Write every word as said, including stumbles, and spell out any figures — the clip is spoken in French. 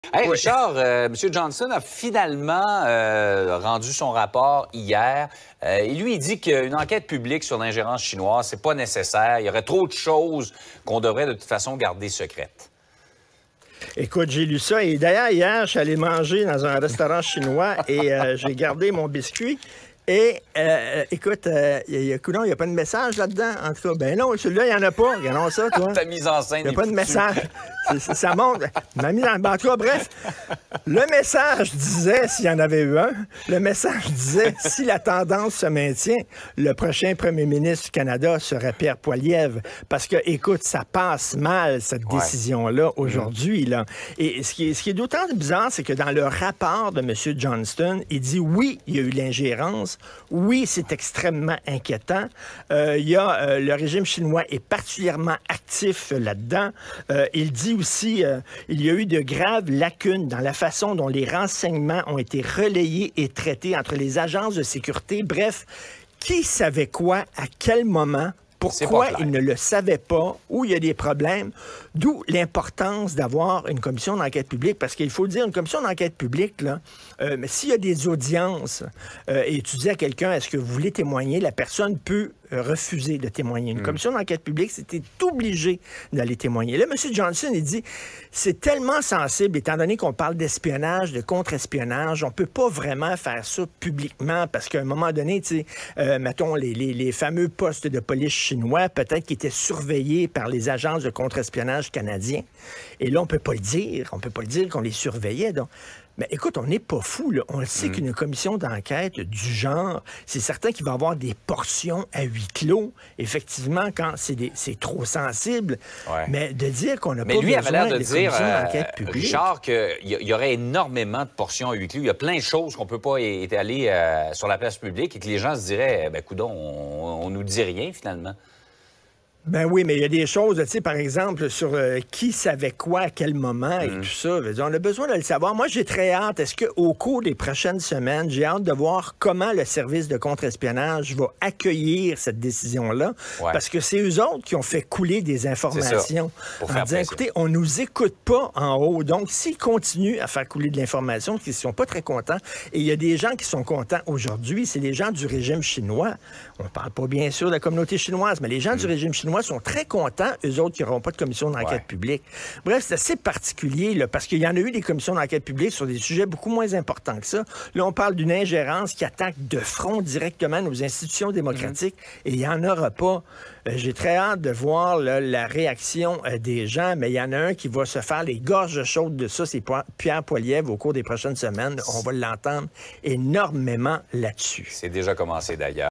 Hey, Oui. Richard, euh, M. Johnson a finalement euh, rendu son rapport hier. Euh, et lui, il dit qu'une enquête publique sur l'ingérence chinoise, c'est pas nécessaire. Il y aurait trop de choses qu'on devrait de toute façon garder secrètes. Écoute, j'ai lu ça. Et d'ailleurs, hier, je suis allé manger dans un restaurant chinois et euh, j'ai gardé mon biscuit. Et, euh, écoute, euh, il y a, il n'y a pas de message là-dedans. En tout cas, ben non, celui-là, il n'y en a pas. Regardons ça, toi. Ta mise en scène. Il n'y a pas de message. C'est, c'est, ça monte. Ma mise en... En tout cas, bref, le message disait, s'il y en avait eu un, le message disait, si la tendance se maintient, le prochain premier ministre du Canada serait Pierre Poilievre. Parce que, écoute, ça passe mal, cette Ouais. décision-là, aujourd'hui. Là. Et ce qui est, ce qui est d'autant bizarre, c'est que dans le rapport de M. Johnston, il dit, oui, il y a eu l'ingérence. Oui, c'est extrêmement inquiétant. Euh, il y a, euh, le régime chinois est particulièrement actif là-dedans. Euh, il dit aussi, euh, il y a eu de graves lacunes dans la façon dont les renseignements ont été relayés et traités entre les agences de sécurité. Bref, qui savait quoi, à quel moment, pourquoi ils ne le savaient pas, où il y a des problèmes, d'où l'importance d'avoir une commission d'enquête publique, parce qu'il faut le dire, une commission d'enquête publique, là, euh, mais s'il y a des audiences euh, et tu dis à quelqu'un, est-ce que vous voulez témoigner, la personne peut euh, refuser de témoigner. Une mm. commission d'enquête publique, c'était obligé d'aller témoigner. Là, M. Johnson, il dit, c'est tellement sensible, étant donné qu'on parle d'espionnage, de contre-espionnage, on peut pas vraiment faire ça publiquement, parce qu'à un moment donné, tu sais, euh, mettons, les, les, les fameux postes de police chinois, peut-être qu'ils étaient surveillés par les agences de contre-espionnage canadiens. Et là, on peut pas le dire. On peut pas le dire qu'on les surveillait. Donc. Mais écoute, on n'est pas fou, là. On le sait mm. qu'une commission d'enquête du genre, c'est certain qu'il va y avoir des portions à huis clos, effectivement, quand c'est, des, c'est trop sensible. Ouais. Mais de dire qu'on n'a pas lui besoin avait l'air de dire, d'enquête euh, publique. Richard, qu'il y, y aurait énormément de portions à huis clos. Il y a plein de choses qu'on ne peut pas étaler euh, sur la place publique et que les gens se diraient, ben coudonc, on, on nous dit rien, finalement. Ben oui, mais il y a des choses, tu sais, par exemple, sur euh, qui savait quoi à quel moment et mmh. tout ça. On a besoin de le savoir. Moi, j'ai très hâte. Est-ce qu'au cours des prochaines semaines, j'ai hâte de voir comment le service de contre-espionnage va accueillir cette décision-là? Ouais. Parce que c'est eux autres qui ont fait couler des informations en disant, pression. Écoutez, on nous écoute pas en haut. Donc, s'ils continuent à faire couler de l'information, ils ne sont pas très contents. Et il y a des gens qui sont contents aujourd'hui. C'est les gens du régime chinois. On ne parle pas bien sûr de la communauté chinoise, mais les gens mmh. du régime chinois sont très contents, eux autres, qui n'auront pas de commission d'enquête ouais. publique. Bref, c'est assez particulier, là, parce qu'il y en a eu des commissions d'enquête publique sur des sujets beaucoup moins importants que ça. Là, on parle d'une ingérence qui attaque de front directement nos institutions démocratiques, mm-hmm. et il n'y en aura pas. Euh, j'ai très hâte de voir là, la réaction euh, des gens, mais il y en a un qui va se faire les gorges chaudes de ça, c'est Pierre Poilievre au cours des prochaines semaines. On va l'entendre énormément là-dessus. C'est déjà commencé, d'ailleurs.